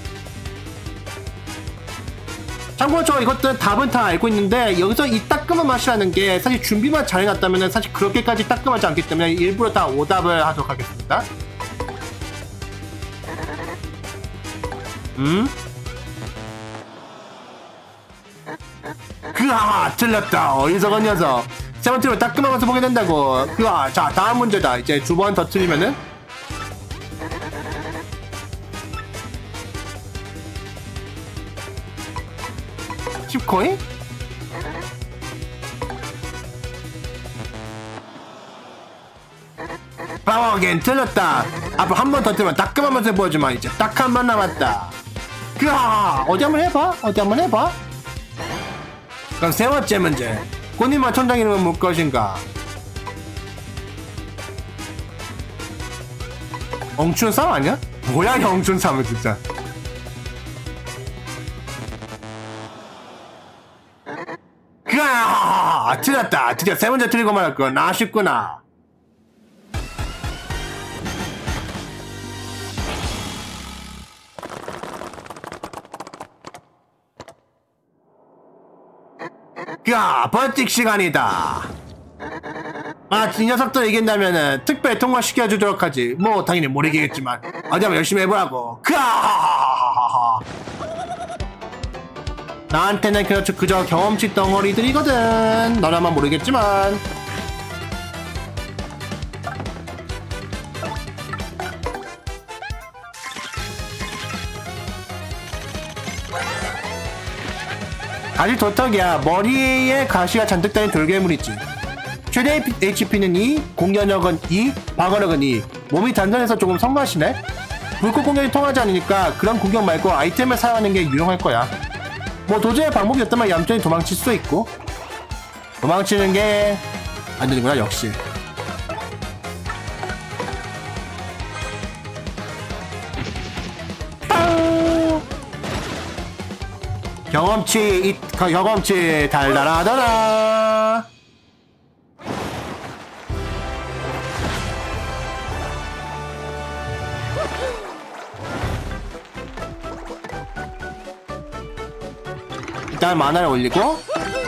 참고로 저 이것들 답은 다 알고 있는데 여기서 이 따끔한 맛이라는 게 사실 준비만 잘 해놨다면 사실 그렇게까지 따끔하지 않기 때문에 일부러 다 오답을 하도록 하겠습니다. 음? 그아 틀렸다. 어리석은 녀석. 세 번째로 따끔한 맛을 보게 된다고. 그아 자 다음 문제다. 이제 두 번 더 틀리면은 십 코인? 바워겐 틀렸다. 앞으로 한 번 더 틀면 따끔한 맛을 보여주마. 이제 딱 한 번 남았다. 그아 어디 한번 해봐. 어디 한번 해봐. 그럼 세 번째 문제. 꽃님과 천장 이름은 무엇인가? 엉춘삼 아니야? 뭐야 이 엉춘삼은 진짜. 그아 틀렸다. 드디어 세 문제 틀리고 말할 건 아쉽구나. 야, 벌칙 시간이다. 아, 이 녀석들 이긴다면은 특별 통과시켜주도록 하지. 뭐 당연히 못 이기겠지만 어디 한번 열심히 해보라고. 크아! 나한테는 그저, 그저 경험치 덩어리들이거든. 너라면 모르겠지만 아직 도턱이야. 머리에 가시가 잔뜩 달린 돌괴물이지. 최대 에이치피는 이, 공격력은 이, 방어력은 이. 몸이 단단해서 조금 성가시네? 불꽃 공격이 통하지 않으니까 그런 공격 말고 아이템을 사용하는 게 유용할 거야. 뭐 도저히 방법이 없다면 얌전히 도망칠 수도 있고. 도망치는 게 안 되는구나 역시. 경험치, 이, 경험치 달달하더라. 일단 만화를 올리고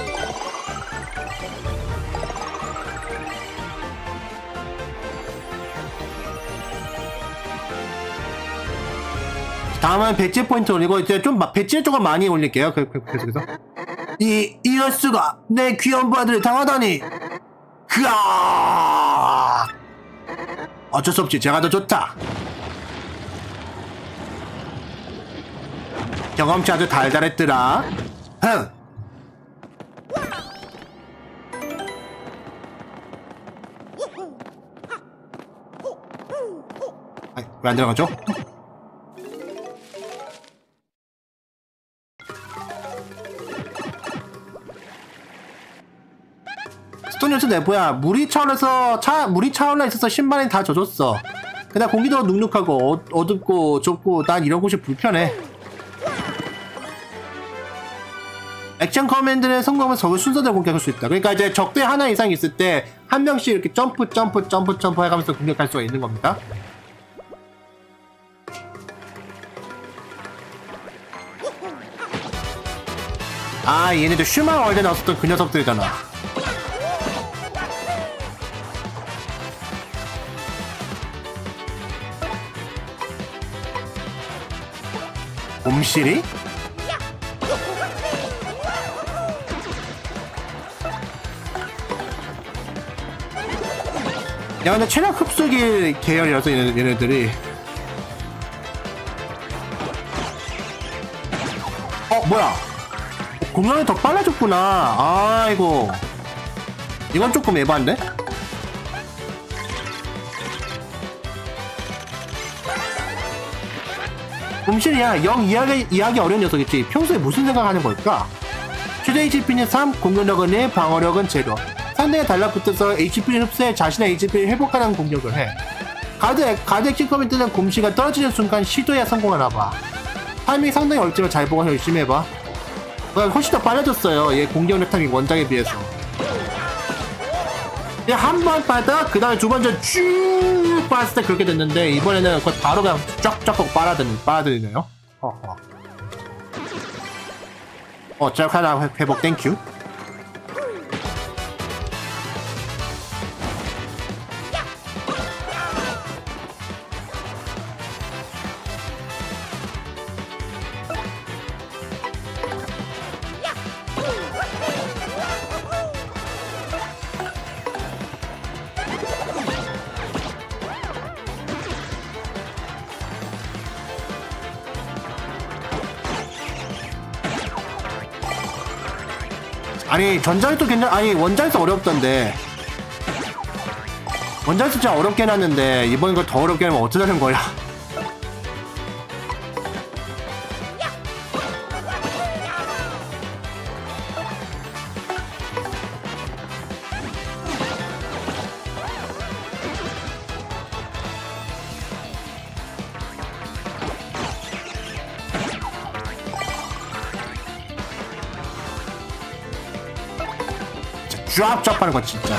다음은 배치 포인트 올리고 이제 좀 배치를 조금 많이 올릴게요. 그, 그, 그래서 이 이럴 수가 내 귀여운 부하들이 당하다니. 그아 어쩔 수 없지. 제가 더 좋다. 경험치 아주 달달했더라. 흥. 아이, 왜 안 들어가죠? 스톤뉴스 내보야. 물이 차올라서 차 물이 차올라 있어서 신발이 다 젖었어. 그냥 공기도 눅눅하고 어, 어둡고 좁고 난 이런 곳이 불편해. 액션 커맨드는 성공하면 적을 순서대로 공격할 수 있다. 그러니까 이제 적대 하나 이상 있을 때 한 명씩 이렇게 점프 점프 점프 점프 해가면서 공격할 수가 있는 겁니다. 아 얘네들 슈마 월드에 나왔었던 그 녀석들이잖아. 곰실이? 야 근데 체력 흡수기 계열이라서 얘네, 얘네들이 어 뭐야 공격이 더 빨라졌구나. 아이고 이건 조금 에반데? 곰실이야. 영 이해하기, 이해하기 어려운 녀석이지. 평소에 무슨 생각하는 걸까? 최대 에이치피는 삼, 공격력은 일, 방어력은 제로. 상대가 달라붙어서 에이치피를 흡수해 자신의 에이치피를 회복하는 공격을 해. 가드, 가드 액션 커맨드는 곰씨가 떨어지는 순간 시도해야 성공하나봐. 타이밍 상당히 어렵지만 잘 보고 열심히 해봐. 훨씬 더 빨라졌어요. 얘 공격력 타이밍 원작에 비해서. 얘 한 번 빨다가 그 다음에 두 번째 쭉 빨았을 때 그렇게 됐는데 이번에는 그걸 바로 그냥 쫙쫙 하고 빨아들이, 빨아들이네요. 어허. 어, 쫙 하나 회복 땡큐. 아니 전작도 괜찮 아니 원작에서 어렵던데 원작에서 진짜 어렵게 해놨는데 이번 거 더 어렵게 하면 어쩌자는 거야. 쫙쫙 하는 거 진짜.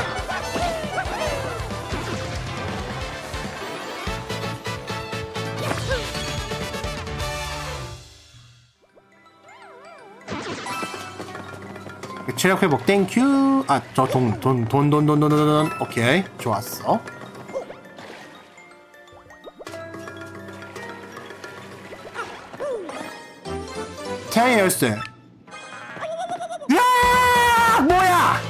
체력 회복 땡큐. 아 저 돈 돈 돈 돈 돈 돈 돈 오케이 좋았어. 태양의 열쇠. 야 뭐야?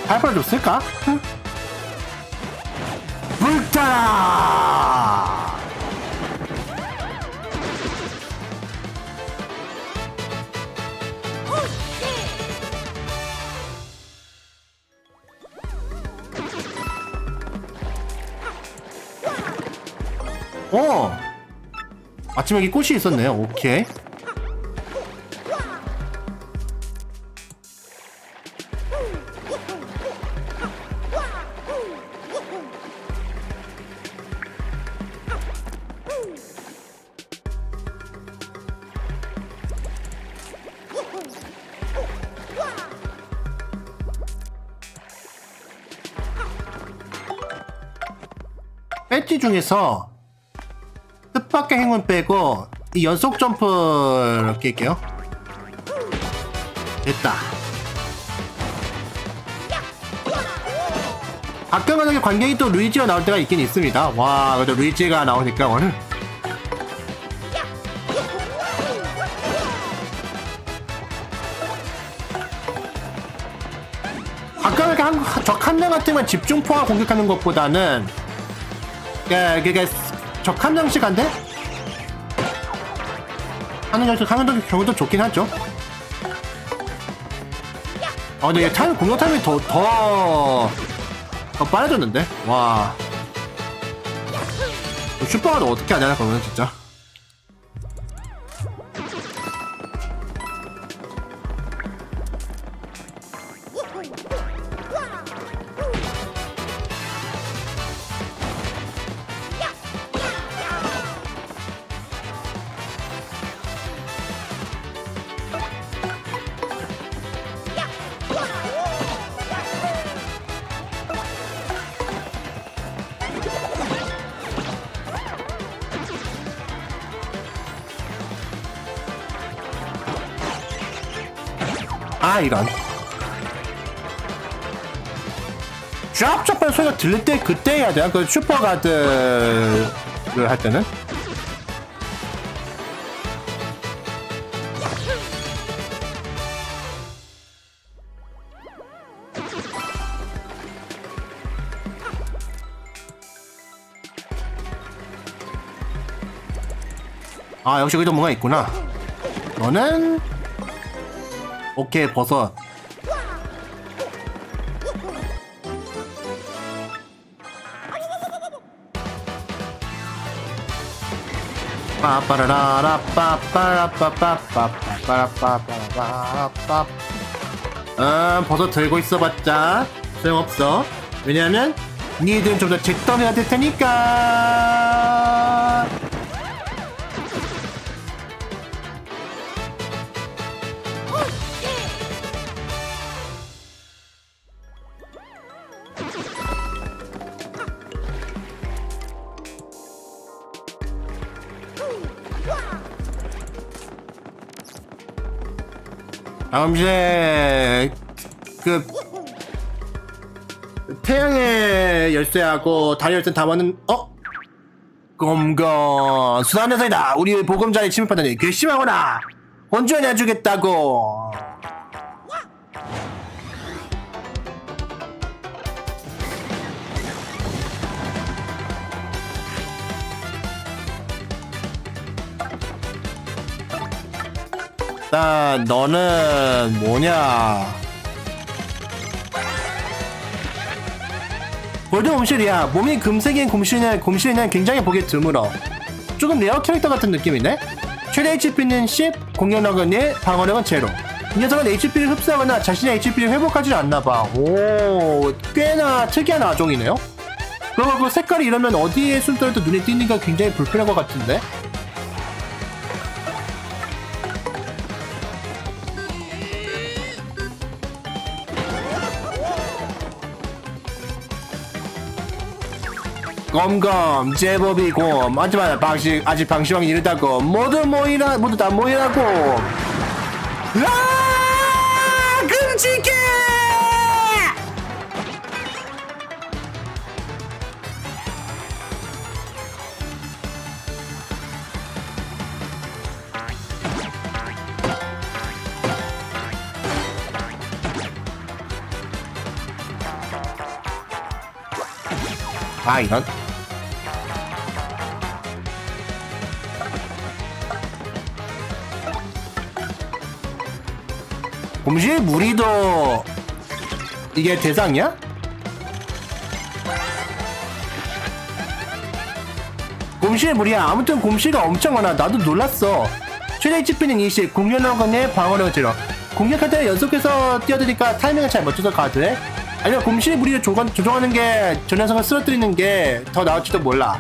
발표를 줬을까? 응? 불타라! 어! 아침에 여기 꽃이 있었네요. 오케이. 배지 중에서 뜻밖의 행운 빼고 이 연속 점프를 낄게요. 됐다. 가끔가다 관객이 또 루이지가 나올 때가 있긴 있습니다. 와, 그래도 루이지가 나오니까 오늘 가끔 이렇게 한, 적 한 명 같으면 집중포화 공격하는 것보다는 그게 적 한 명씩 한데? 하는 경우도, 경우도 좋긴 하죠. 아, 근데 얘 타임, 공격 타임이 더, 더, 더 빨라졌는데? 와. 슈퍼가 너 어떻게 하냐, 그러면 진짜. 아, 이런. 쫙쫙 소리가 들릴 때 그때 해야 돼요. 그 슈퍼가드를 할 때는. 아, 역시 여기도 뭔가 있구나. 너는 오케이, 버섯. 빠빠라라 빠빠라빠빠빠빠빠빠빠빠빠빠. 음, 버섯 들고 있어봤자 소용없어. 왜냐면 니들은 좀 더 잿더미가 될 테니까. 다음 이제 그 태양의 열쇠하고 달의 열쇠 담아는 어? 검건 수상한 녀석이다. 우리 보금자리 침입하다니 괘씸하구나. 혼쭐 내주겠다고. 일단 너는 뭐냐? 골드 곰실이야. 몸이 금색인 곰실이는 곰실이는 굉장히 보기 드물어. 조금 레어 캐릭터 같은 느낌이네. 최대 에이치피는 십, 공격력은 일, 방어력은 제로. 이 녀석은 에이치피를 흡수하거나 자신의 에이치피를 회복하지 않나봐. 오, 꽤나 특이한 아종이네요. 그러고 색깔이 이러면 어디에 숨더라도 눈에 띄니까 굉장히 불편한 것 같은데. 검검 제법이고 하지만 방식 아직 방시왕이 이르다고. 모두 모이라 모두 다 모이라고. 아 끔찍해. 아 이런. 곰실 무리도 이게 대상이야? 곰실 무리야. 아무튼 곰실이 엄청 많아. 나도 놀랐어. 최대 집히는 이십, 공격력의 방어력을 줄여. 공격할 때 연속해서 뛰어드니까 타이밍을 잘 맞춰서 가드해? 아니면 곰실 무리를 조건, 조정하는 게 저 녀석을 쓰러뜨리는 게 더 나을지도 몰라.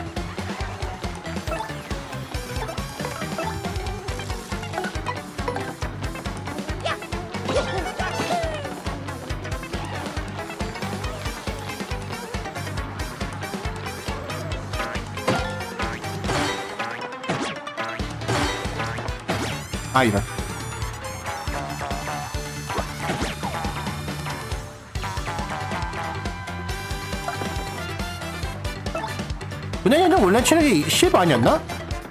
아 이런. 은행이는 원래 체력이 십 아니었나?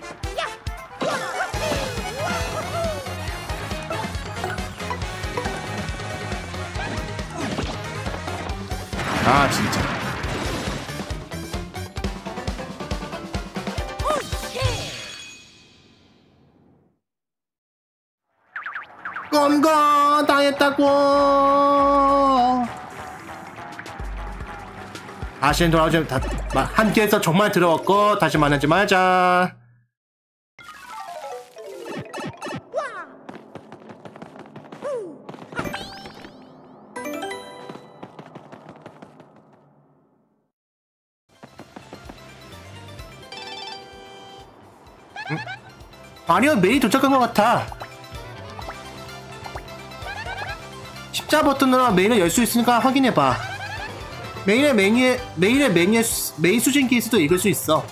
아 진짜. 껌거 당했다고. 다시는 돌아오지 다 함께해서 정말 들어왔고 다시 만나지 말자. 응? 아니요, 메이 도착한 것 같아. 십자 버튼으로 메일을 열 수 있으니까 확인해봐. 메일의 메뉴에, 메일의 메뉴에 수, 메일 수신 케이스도 읽을 수 있어.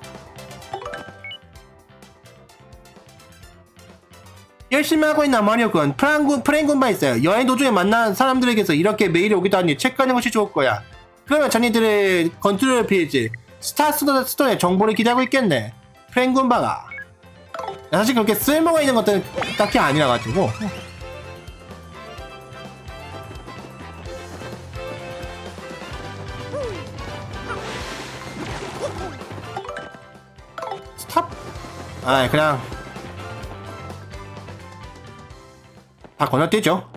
열심히 하고 있나 마리오군. 프랭군, 프랭군바 있어요. 여행 도중에 만난 사람들에게서 이렇게 메일이 오기도 하니 체크하는 것이 좋을 거야. 그러면 자네들의 컨트롤 페이지 스타 스토어의 정보를 기대하고 있겠네. 프랭군바가. 사실 그렇게 쓸모가 있는 것들은 딱히 아니라가지고. 스탑? 아 그냥 다 건너뛰죠.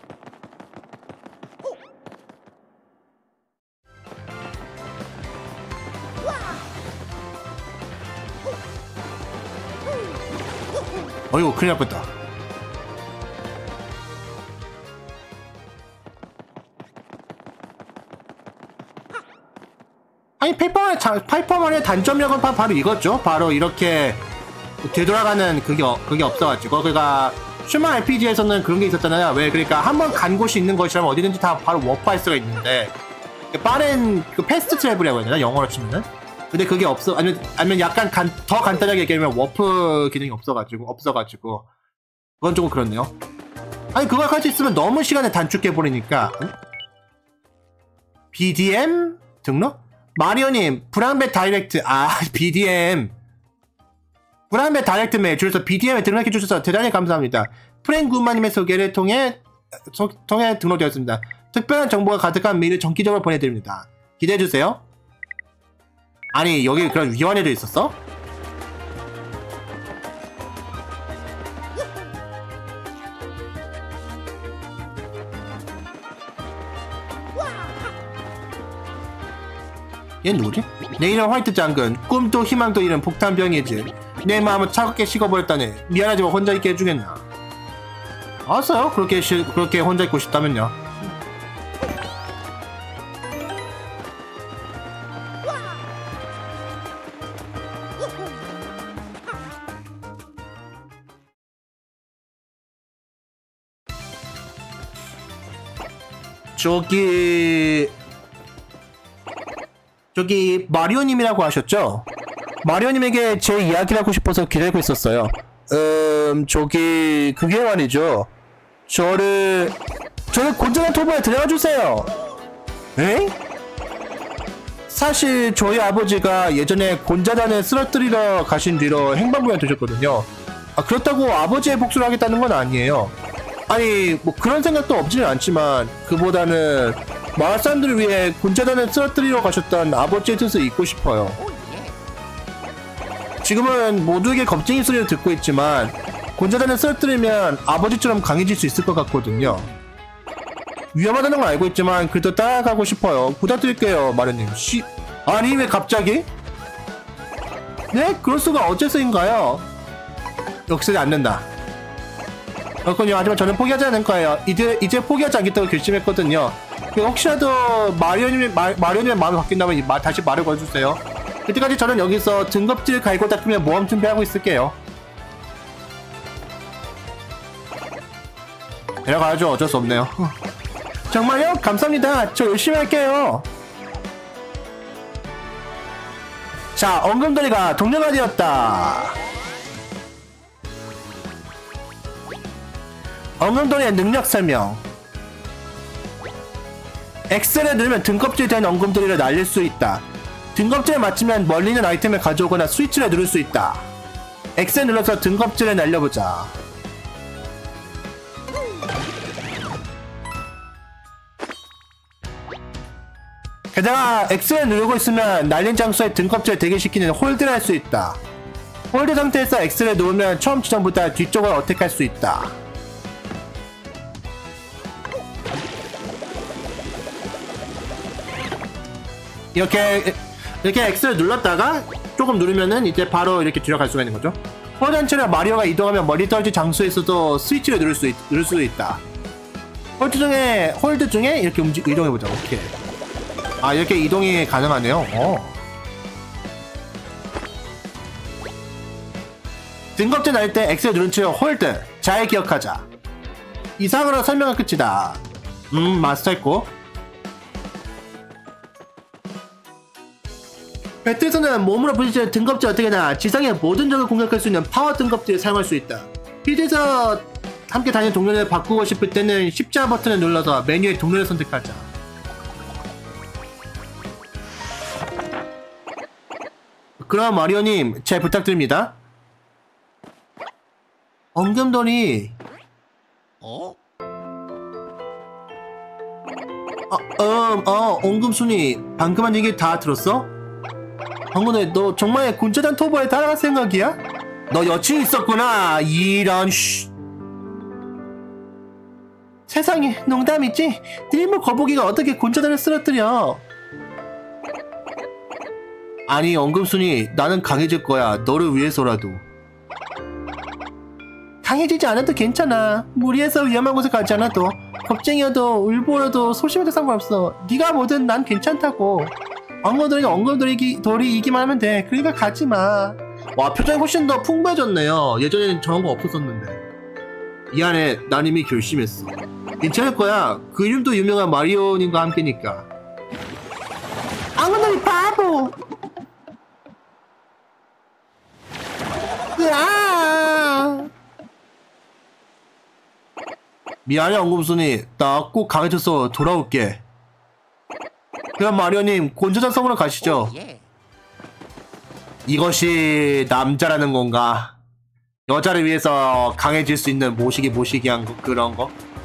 어이구 큰일 날 뻔했다. 아니 페이퍼만의, 페이퍼만의 단점력은 바로 이거죠. 바로 이렇게 되돌아가는 그게, 그게 없어가지고. 그러니까 슈마 알피지에서는 그런 게 있었잖아요. 왜 그러니까 한번 간 곳이 있는 것이라면 어디든지 다 바로 워프할 수가 있는데 빠른 그 패스트 트래블이라고 해야 되나 영어로 치면은. 근데 그게 없어. 아니면 아니면 약간 간, 더 간단하게 얘기하면 워프 기능이 없어가지고 없어가지고 그건 조금 그렇네요. 아니 그걸 할 수 있으면 너무 시간을 단축해 버리니까. 응? 비디엠 등록? 마리오님 브랑베 다이렉트. 아 비디엠 브랑베 다이렉트 메일 줄여서 비디엠에 등록해 주셔서 대단히 감사합니다. 프랭구마님의 소개를 통해 소, 통해 등록되었습니다. 특별한 정보가 가득한 메일을 정기적으로 보내드립니다. 기대해주세요. 아니 여기 그런 위원회도 있었어? 얘 누구지? 내 이름 화이트 장군. 꿈도 희망도 잃은 폭탄병이지. 내 마음을 차갑게 식어버렸다네. 미안하지만 혼자 있게 해주겠나. 알았어요. 그렇게 시, 그렇게 혼자 있고 싶다면요. 저기 저기 마리오님이라고 하셨죠? 마리오님에게 제 이야기를 하고 싶어서 기다리고 있었어요. 음 저기 그게 말이죠. 저를 저를 곤전한 토벌에 데려가 주세요. 에? 사실 저희 아버지가 예전에 곤자단을 쓰러뜨리러 가신 뒤로 행방불명 되셨거든요. 아, 그렇다고 아버지의 복수를 하겠다는 건 아니에요. 아니 뭐 그런 생각도 없지는 않지만 그보다는 마을 사람들을 위해 군자단을 쓰러뜨리러 가셨던 아버지의 뜻을 잊고 싶어요. 지금은 모두에게 겁쟁이 소리를 듣고 있지만 군자단을 쓰러뜨리면 아버지처럼 강해질 수 있을 것 같거든요. 위험하다는 걸 알고 있지만 그래도 따라가고 싶어요. 부탁드릴게요, 마련님. 씨... 아니 왜 갑자기? 네? 그럴 수가 어째서인가요? 역시 안 된다. 그렇군요. 하지만 저는 포기하지 않을 거예요. 이제, 이제 포기하지 않겠다고 결심했거든요. 혹시라도 마련님의 마련님의 마음이 바뀐다면 마, 다시 말을 걸어주세요. 그때까지 저는 여기서 등껍질 갈고 닦으며 모험 준비하고 있을게요. 내려가야죠. 어쩔 수 없네요. 정말요? 감사합니다. 저 열심히 할게요. 자, 엉금돌이가 동료가 되었다. 엉금돌이의 능력 설명. 엑셀을 누르면 등껍질이 된 엉금돌이를 날릴 수 있다. 등껍질에 맞추면 멀리 있는 아이템을 가져오거나 스위치를 누를 수 있다. 엑셀 눌러서 등껍질을 날려보자. 게다가 엑셀을 누르고 있으면 날린 장소에 등껍질을 대기시키는 홀드를 할 수 있다. 홀드 상태에서 엑셀을 놓으면 처음 지점보다 뒤쪽을 어택할 수 있다. 이렇게 이렇게 X를 눌렀다가 조금 누르면은 이제 바로 이렇게 뒤로 갈 수가 있는 거죠. 홀드 한체는 마리오가 이동하면 멀리 떨어진 장소에서도 스위치를 누를 수, 있, 누를 수 있다. 홀드 중에 홀드 중에 이렇게 움직 이동해보자. 오케이. 아, 이렇게 이동이 가능하네요. 어. 등껍질 날 때 X를 누른 채 홀드. 잘 기억하자. 이상으로 설명은 끝이다. 음, 마스터했고. 배틀에서는 몸으로 부딪히는 등껍질 어떻게나 지상의 모든 적을 공격할 수 있는 파워 등껍질을 사용할 수 있다. 필드에서 함께 다니는 동료를 바꾸고 싶을 때는 십자 버튼을 눌러서 메뉴의 동료를 선택하자. 그럼 마리오님 잘 부탁드립니다. 엉금돌이 어? 어, 음, 어, 엉금순이 방금 한 얘기 다 들었어? 방금에 너 정말 군자단 토버에 따라갈 생각이야? 너 여친 있었구나. 이런 쉿. 세상에 농담이지? 일물 거북이가 어떻게 군자단을 쓰러뜨려? 아니 엉금순이 나는 강해질 거야. 너를 위해서라도. 강해지지 않아도 괜찮아. 무리해서 위험한 곳에 가지 않아도 겁쟁이여도 울보여도 소심해도 상관없어. 네가 뭐든 난 괜찮다고. 엉금돌이가 엉금돌이 돌이이기만 하면 돼. 그러니까 가지마. 와, 표정이 훨씬 더 풍부해졌네요. 예전에는 저런 거 없었었는데. 이 안에 난 이미 결심했어. 괜찮을 거야. 그 이름도 유명한 마리오님과 함께니까. 엉금돌이 바보. 으아. 미안해 엉금순이. 나 꼭 강해져서 돌아올게. 그럼 마리오님 곤조장 성으로 가시죠. 이것이 남자라는 건가? 여자를 위해서 강해질 수 있는 모시기 모시기한 거, 그런 거?